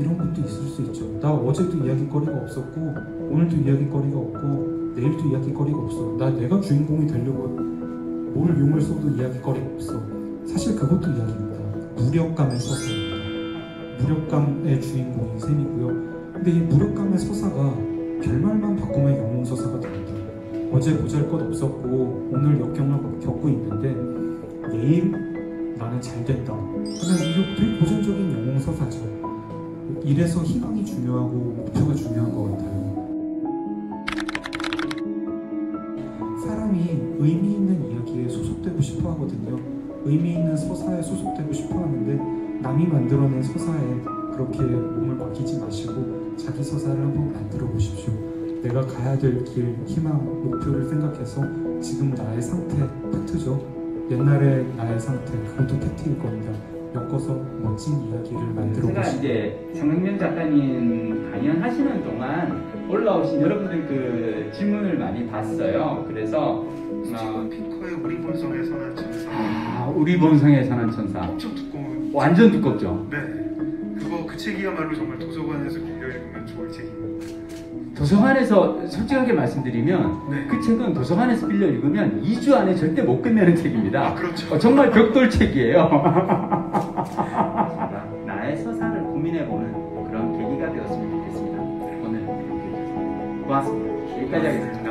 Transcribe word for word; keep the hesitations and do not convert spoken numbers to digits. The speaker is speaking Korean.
이런 것도 있을 수 있죠. 나 어제도 이야기거리가 없었고 오늘도 이야기거리가 없고 내일도 이야기거리가 없어. 나 내가 주인공이 되려고 뭘 용을 써도 이야기거리가 없어. 사실 그것도 이야기입니다. 무력감의 서사입니다. 무력감의 주인공인 셈이고요. 근데 이 무력감의 서사가 결말만 바꾸면 영웅서사가 됩니다. 어제 보잘것 없었고 오늘 역경을 겪고 있는데 내일 나는 잘 된다 하면 이게 되게 고전적인 영웅서사죠. 이래서 희망이 중요하고 목표가 중요한 것 같아요. 사람이 의미 있는 이야기에 소속되고 싶어 하거든요. 의미 있는 서사에 소속되고 싶어 하는데 남이 만들어낸 서사에 그렇게 몸을 맡기지 마시고 자기 서사를 한번 만들어 보십시오. 내가 가야 될 길, 희망, 목표를 생각해서 지금 나의 상태, 팩트죠. 옛날의 나의 상태, 그것도 팩트일 겁니다. 엮어서 멋진 이야기를 만들어 제가 보시죠. 이제 정은면 작가님 강연하시는 동안 올라오신 여러분들 그 질문을 많이 봤어요. 그래서 스티븐 핑커의 우리 본성의 선한 천사. 아, 우리 본성의 선한 천사. 엄청 두꺼운. 완전 두껍죠. 네. 그거 그 책이야말로 정말 도서관에서 빌려 읽으면 좋을 책입니다. 도서관에서 솔직하게 말씀드리면 네. 그 책은 도서관에서 빌려 읽으면 이 주 안에 절대 못 끝내는 책입니다. 아, 그렇죠. 어, 정말 벽돌책이에요. 나의 서사를 고민해보는 그런 계기가 되었으면 좋겠습니다. 오늘 이렇게 해주셔서 고맙습니다. 여기까지 하겠습니다.